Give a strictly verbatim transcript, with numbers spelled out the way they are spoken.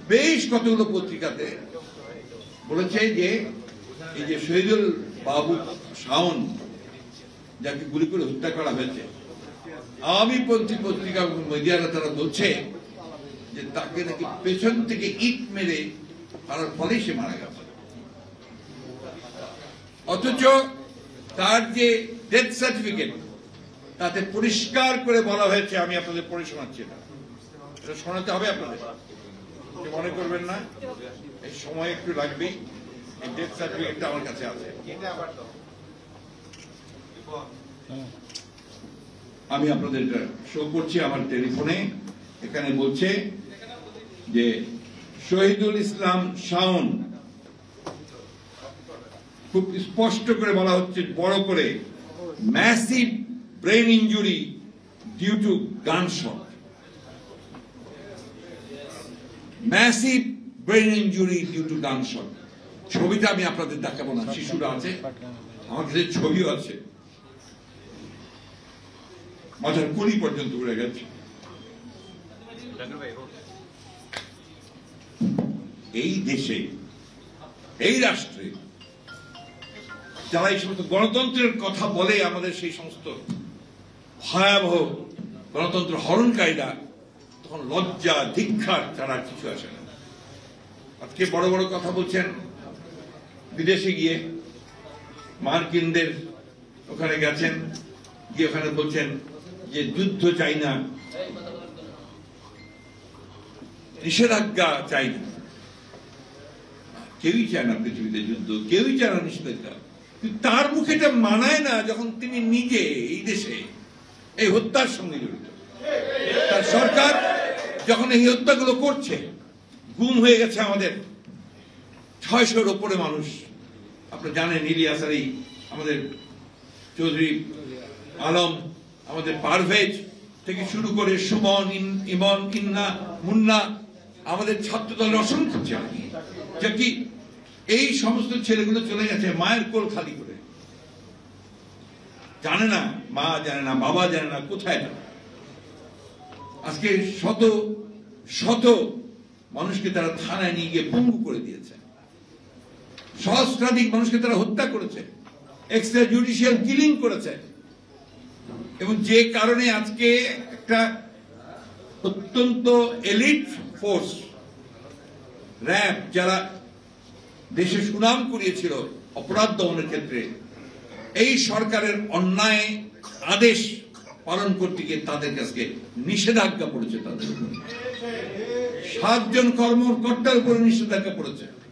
বেশ কতগুলো পত্রিকাতে বলেছে যে এই যে শহীদুল বাবু শাওন যাকে গুলি করে হত্যা করা হয়েছে, আওয়ামীপন্থী পত্রিকা মিডিয়ারা তারা বলছে যে তাকে নাকি পেছন থেকে ইট মেরে মারার ফলে সে মারা গেছে। অথচ তার যে ডেথ সার্টিফিকেট তাতে পরিষ্কার করে বলা হয়েছে, আমি আপনাদের পড়ে শোনাচ্ছি, এটা শোনাতে হবে আপনাদের, মনে করবেন না, এই সময় একটু লাগবেই। এই ডেথ সার্টিফিকেটটা আমার কাছে আছে, আমি আপনাদের শো করছি আমার টেলিফোনে। এখানে বলছে যে শহীদুল ইসলাম শাওন, খুব স্পষ্ট করে বলা হচ্ছে বড় করে, massive brain injury due to gunshot, massive brain injury due to gunshot. ছবিটা আমি আপনাদের দেখাবো না, শিশুরা আছে, আমার কাছে ছবিও আছে, মাথার কুড়ি পর্যন্ত উড়ে গেছে। এই দেশে, এই রাষ্ট্রে যারা এই সমস্ত গণতন্ত্রের কথা বলে, আমাদের সেই সমস্ত ভয়াবহ গণতন্ত্র হরণকারীরা, তখন লজ্জা ধিক্ষার ছাড়া কিছু আসে না। আজকে বড় বড় কথা বলছেন, বিদেশে গিয়ে মার্কিনদের ওখানে গেছেন, গিয়ে ওখানে বলছেন যে যুদ্ধ চাই না, নিষেধাজ্ঞা চাই না। কেউই চায় না পৃথিবীতে যুদ্ধ, কেউই চায় না নিষেধাজ্ঞা, কিন্তু তার মুখে এটা মানায় না যখন তিনি নিজে এই দেশে এই হত্যার সঙ্গে জড়িত। তার সরকার যখন এই হত্যাগুলো করছে, গুম হয়ে গেছে আমাদের ছয়শোর ওপরে মানুষ, আপনি জানেন, ইলিয়াস আলী, আমাদের চৌধুরী আলম, আমাদের পারভেজ থেকে শুরু করে সুমন, ইমন, ইন্না, মুন্না, আমাদের ছাত্র দলের অসংখ্য ছেলে, যা কি এই সমস্ত ছেলেগুলো চলে গেছে মায়ের কোল খালি করে, জানে না, মা জানে না, বাবা জানে না, কোথায় না। আজকে শত শত মানুষকে তারা থানায় নিয়ে গিয়ে পঙ্গু করে দিয়েছে, সহস্রাধিক মানুষকে তারা হত্যা করেছে, এক্সট্রা জুডিশিয়াল কিলিং করেছে। এবং যে কারণে আজকে একটা অত্যন্ত এলিট ফোর্স র্যাব, যারা দেশে সুনাম কুড়িয়েছিল অপরাধ দমনের ক্ষেত্রে, এই সরকারের অন্যায় আদেশ পালন করতে গিয়ে তাদের কাছে নিষেধাজ্ঞা পড়েছে, তাদের উপরে সাতজন কর্মকর্তার উপরে নিষেধাজ্ঞা পড়েছে।